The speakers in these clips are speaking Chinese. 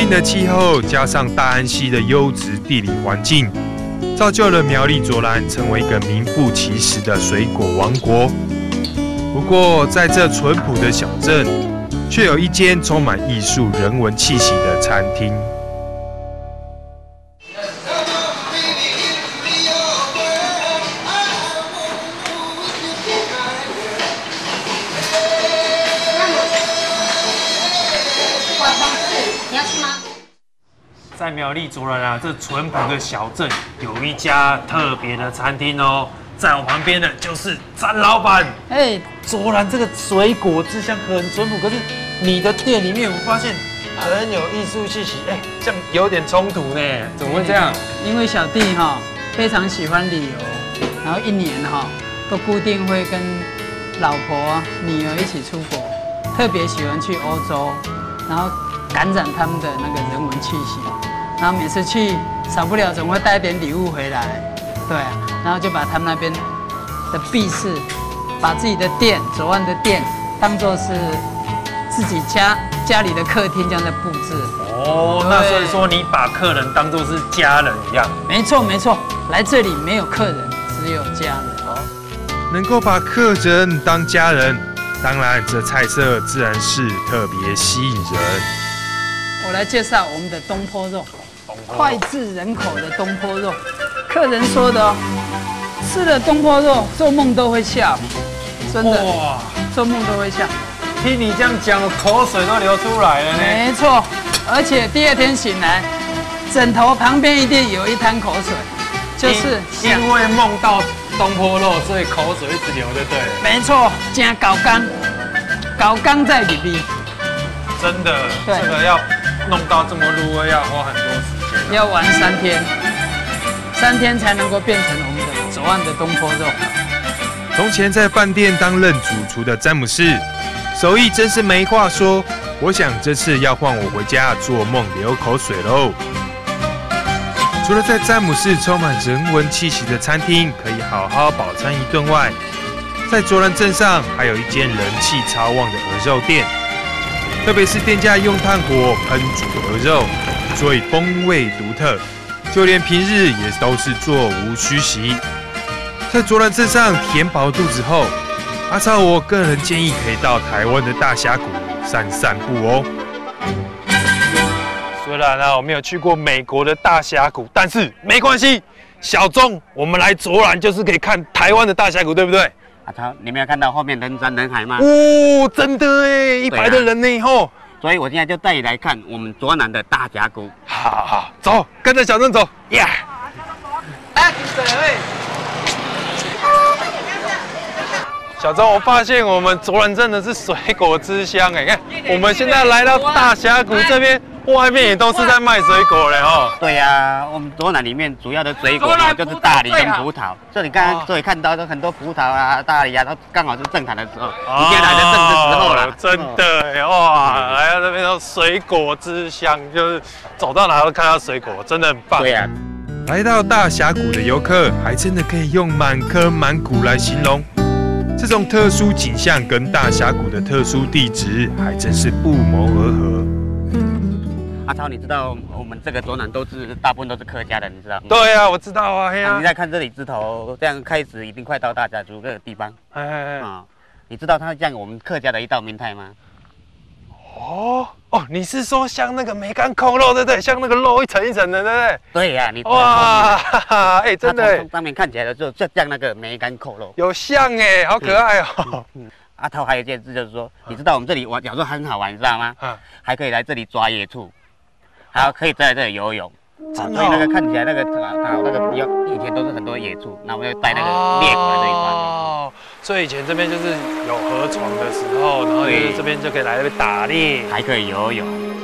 定的气候加上大安溪的优质地理环境，造就了苗栗卓兰成为一个名副其实的水果王国。不过，在这淳朴的小镇，却有一间充满艺术人文气息的餐厅。 在苗栗卓兰啊，这淳朴的小镇有一家特别的餐厅哦。在我旁边的就是詹老板。卓兰这个水果之乡很淳朴，可是你的店里面我发现很有艺术气息，这样有点冲突呢，怎么会这样？ 因为小弟非常喜欢旅游，然后一年都固定会跟老婆、女儿一起出国，特别喜欢去欧洲，然后感染他们的那个人文气息。然后每次去少不了总会带一点礼物回来，对啊，然后就把他们那边的壁室，把自己的店左岸的店当作是自己家里的客厅这样的布置。 哦，那所以说你把客人当作是家人一样。 没错没错，来这里没有客人，只有家人。 能够把客人当家人，当然这菜色自然是特别吸引人。 我来介绍我们的东坡肉。脍炙人口的东坡肉，客人说的吃了东坡肉做梦都会笑，真的，哇，做梦都会笑。 听你这样讲，我口水都流出来了呢。 没错，而且第二天醒来，枕头旁边一定有一滩口水，就是因为梦到东坡肉，所以口水一直流，就对了。 没错，真搞刚在里边。 真的，这个要弄到这么入味，要花很多时间。 要玩3天，3天才能够变成我们的左岸的东坡肉。 从前在饭店担任主厨的詹姆士，手艺真是没话说。我想这次要换我回家做梦流口水喽。除了在詹姆士充满人文气息的餐厅可以好好饱餐一顿外，在卓兰镇上还有一间人气超旺的鹅肉店，特别是店家用炭火烹煮鹅肉，所以风味独特，就连平日也都是座无虚席。在卓兰镇上填饱肚子后，阿超我个人建议可以到台湾的大峡谷散散步哦。 虽然我没有去过美国的大峡谷，但是没关系，小钟，我们来卓兰就是可以看台湾的大峡谷，对不对？ 阿超，你没有看到后面人山人海吗？ 哦，真的哎，一排的人呢吼。 所以我现在就带你来看我们卓兰的大峡谷。 好，走，跟着小郑走，呀！小钟，我发现我们卓兰真的是水果之乡哎，看我们现在来到大峡谷这边，外面也都是在卖水果嘞哦。 对呀，我们卓兰里面主要的水果就是大梨跟葡萄。这里刚刚这里看到的很多葡萄啊、大梨啊，都刚好是盛产的时候，你现在来的正是时候了。 真的哇，来到这边都水果之乡，就是走到哪都看到水果，真的很棒。 对呀， 来到大峡谷的游客，还真的可以用满坑满谷来形容。这种特殊景象跟大峡谷的特殊地质，还真是不谋而合。 阿超，你知道我们这个卓兰大部分都是客家人，你知道吗？ 对啊，我知道啊，嘿啊。 你再看这里枝头，这样开始已经快到大峡谷这个地方。你知道它像我们客家的一道名菜吗？ 哦，你是说像那个梅干扣肉，对不对？像那个肉一层一层的，对不对？ 对呀，你哇，真的， 上面看起来的就像那个梅干扣肉， 有像哎，好可爱哦。 阿涛还有一件事就是说，你知道我们这里有时候很好玩，你知道吗？还可以来这里抓野兔，还有可以在这里游泳。所以那个看起来那个以前都是很多野兔，那我们就带那个猎狗来这里抓。 哦，所以以前这边就是有河床的时候，然后就是这边就可以来这边打猎， 还可以游泳。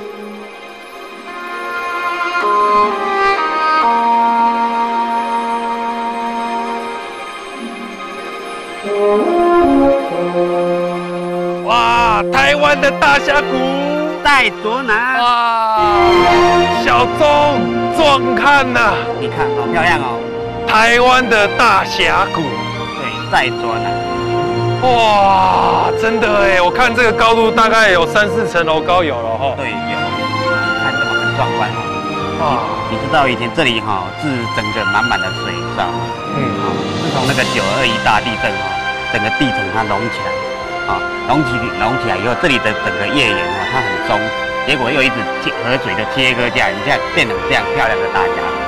哇，台湾的大峡谷在卓兰。 哇，小钟壮看呐！ 你看，好漂亮哦！ 台湾的大峡谷， 对，在卓兰。 哇，真的哎，我看这个高度大概有3、4层楼高有了哈。 对，有。看这么很壮观哈。你知道以前这里哈是整个满满的水，知道吗？自从那个921大地震哈，整个地层它隆起来，隆起来以后，这里的整个页岩哈它很松，结果又一直河水的切割下来，你看变成这样漂亮的大峡谷。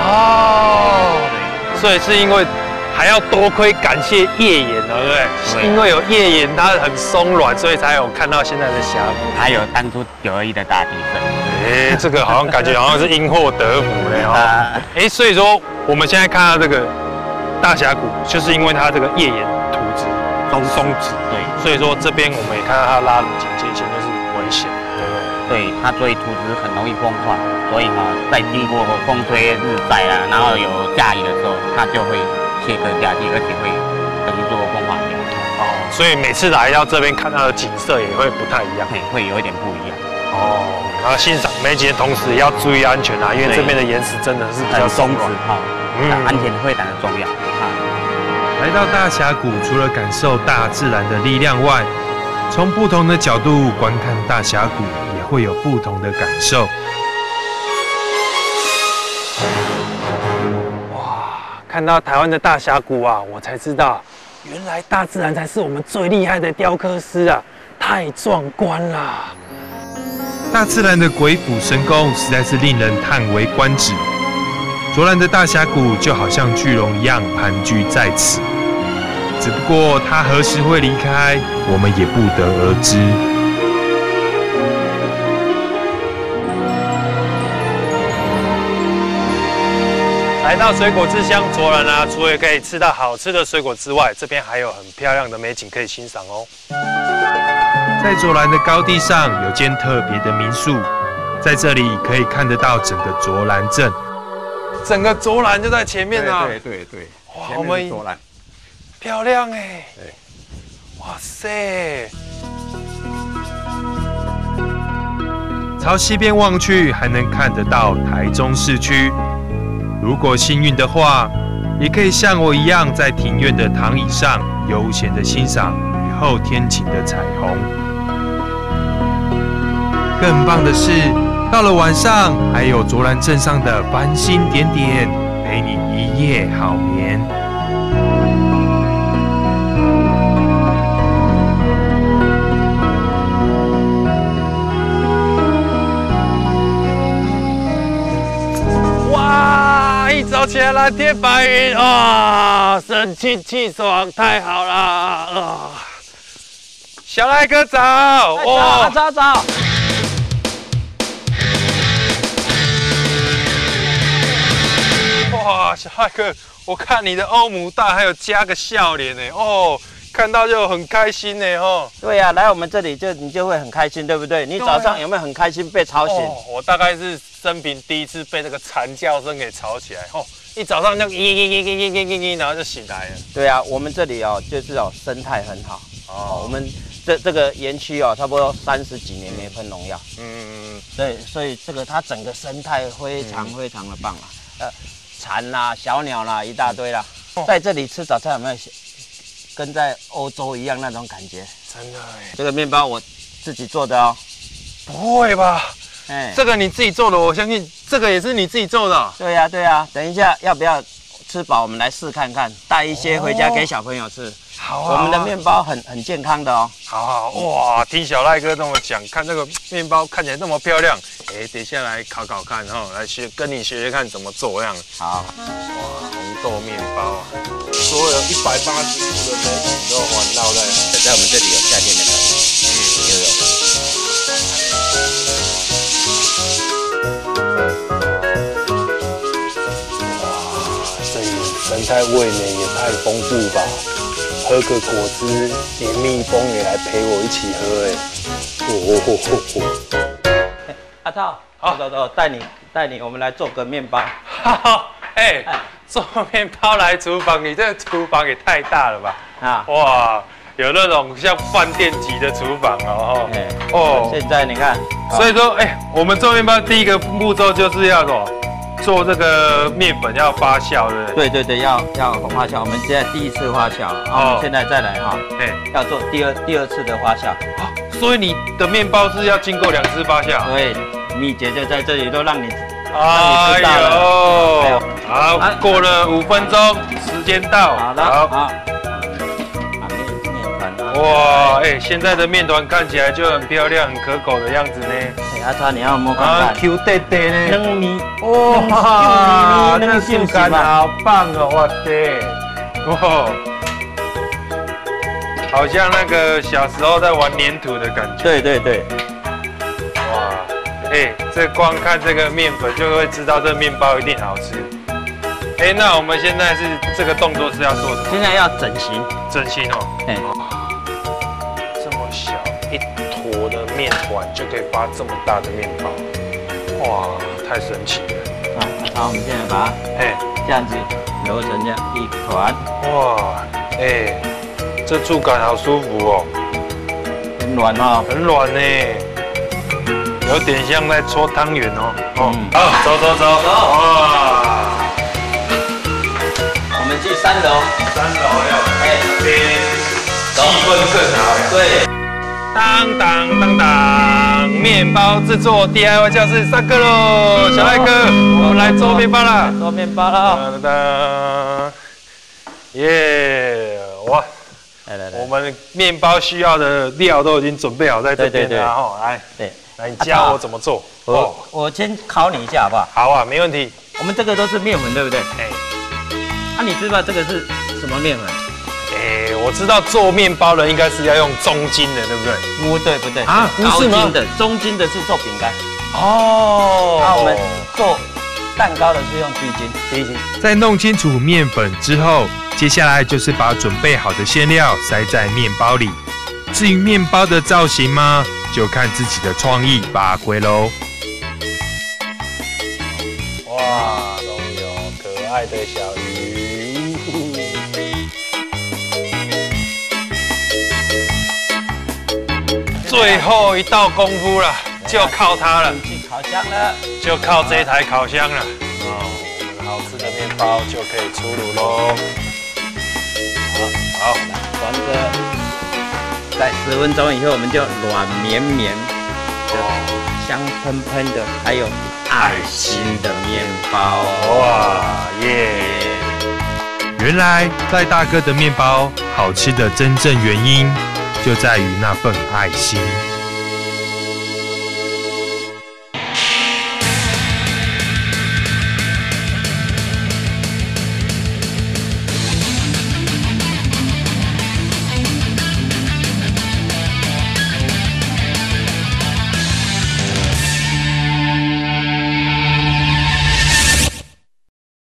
对，所以是因为还要多亏感谢页岩，对不对？因为有页岩，它很松软，所以才有看到现在的峡谷。 还有当初921的大地震。 这个好像感觉好像是因祸得福嘞哈。所以说我们现在看到这个大峡谷，就是因为它这个页岩土质松弛，对，所以说这边我们也看到它拉的警戒线就是危险，对不对？ 对，它所以土质很容易风化，所以在经过风吹日晒啦，然后有下雨的时候，它就会切割下去，而且会等于说风化掉。 所以每次来到这边看到的景色也会不太一样， 会有一点不一样。 然后欣赏美景的同时也要注意安全啊，因为这边的岩石真的是比较松软安全非常的重要来到大峡谷，除了感受大自然的力量外，从不同的角度观看大峡谷，也会有不同的感受。 哇，看到台湾的大峡谷啊，我才知道，原来大自然才是我们最厉害的雕刻师啊，太壮观了！ 大自然的鬼斧神工实在是令人叹为观止。卓兰的大峡谷就好像巨龙一样盘踞在此，只不过它何时会离开，我们也不得而知。 来到水果之乡卓兰啊，除了可以吃到好吃的水果之外，这边还有很漂亮的美景可以欣赏哦。 在卓兰的高地上有间特别的民宿，在这里可以看得到整个卓兰镇。 整个卓兰就在前面啊！ 对， 哇，我们卓兰漂亮哎！ 对， 哇塞！ 朝西边望去，还能看得到台中市区。如果幸运的话，也可以像我一样，在庭院的躺椅上悠闲地欣赏雨后天晴的彩虹。更棒的是，到了晚上，还有卓兰镇上的繁星点点，陪你一夜好眠。 哇！一早起来蓝天白云啊，神清气爽，太好了！小赖哥早！ 哇，早！ 哇，小赖哥，我看你的欧姆蛋还有加个笑脸呢，看到就很开心呢， 对呀，来我们这里你就会很开心，对不对？你早上有没有很开心被吵醒？ 我大概是生平第一次被这个惨叫声给吵起来，一早上就然后就醒来了。 对啊，我们这里就是生态很好我们这个园区差不多30几年没喷农药，对，所以这个它整个生态非常的棒啊，蝉啦、小鸟啦一大堆啦，在这里吃早餐有没有跟在欧洲一样那种感觉？ 真的哎， 这个面包我自己做的哦。 不会吧？这个你自己做的，我相信这个也是你自己做的。 对呀，等一下要不要吃饱？我们来试看看，带一些回家给小朋友吃。 好啊， 我们的面包很健康的哦。 好，哇，听小赖哥这么讲，看这个面包看起来那么漂亮，等一下来烤看来跟你学看怎么做这样。 好， 哇，红豆面包啊，所有180度的美景都环绕在我们这里有夏天的牛肉。 这里生态味美也太丰富吧！喝个果汁，连蜜蜂也来陪我一起喝阿涛，走，带你，我们来做个面包。 好，做面包来厨房，你这个厨房也太大了吧？哇，有那种像饭店级的厨房现在你看， 所以说，我们做面包第一个步骤就是要什么？做这个面粉要发酵，对不对？ 对，要发酵。我们现在第一次发酵，我们现在再来要做第二次的发酵。 所以你的面包是要经过2次发酵？ 对， 秘诀就在这里，都让你知道哎了。 呦，好，过了5分钟，时间到。 好的，好。面团。 哇，哎，现在的面团看起来就很漂亮、很可口的样子呢。 阿川，你要摸看看。 Q 弟弟呢？ 嫩米， 哇，那质感好棒哦！哇塞，哇，好像那个小时候在玩粘土的感觉。 对对对。 哇，哎，这光看这个面粉就会知道这面包一定好吃。哎，那我们现在是这个动作是要做什么？ 现在要整形。 整形哦。哎。这么小一坨的面团就可以发这么大的面包，哇，太神奇了！ 好，我们现在把它这样子揉成这样一团。 哇，哎，这触感好舒服哦， 很软哦， 很软呢，有点像在搓汤圆哦。好，走走走，哇！ 我们去3楼。 3楼要，气氛更好。 对。 当当当当，面包制作 DIY 教室上课喽！小艾哥，我们来做面包啦！ 做面包了。 当当，耶！哇！来，我们面包需要的料都已经准备好在这边了哈。来，来，你教我怎么做。 我先考你一下好不好？ 好啊，没问题。 我们这个都是面粉，对不对？你知道这个是什么面粉？ 我知道做面包的应该是要用中筋的，对不对？ 不对啊，不是吗？ 中筋的是做饼干。 哦。 我们做蛋糕的是用低筋。 在弄清楚面粉之后，接下来就是把准备好的馅料塞在面包里。至于面包的造型嘛，就看自己的创意发挥喽。 哇，都有可爱的小鱼。最后一道功夫了，就靠它了。 去烤箱了， 就靠这台烤箱了。我们好吃的面包就可以出炉喽。好， 关着。在10分钟以后，我们就软绵绵的、香喷喷的，还有爱心的面包。 哇耶！ 原来赖大哥的面包好吃的真正原因，就在于那份爱心。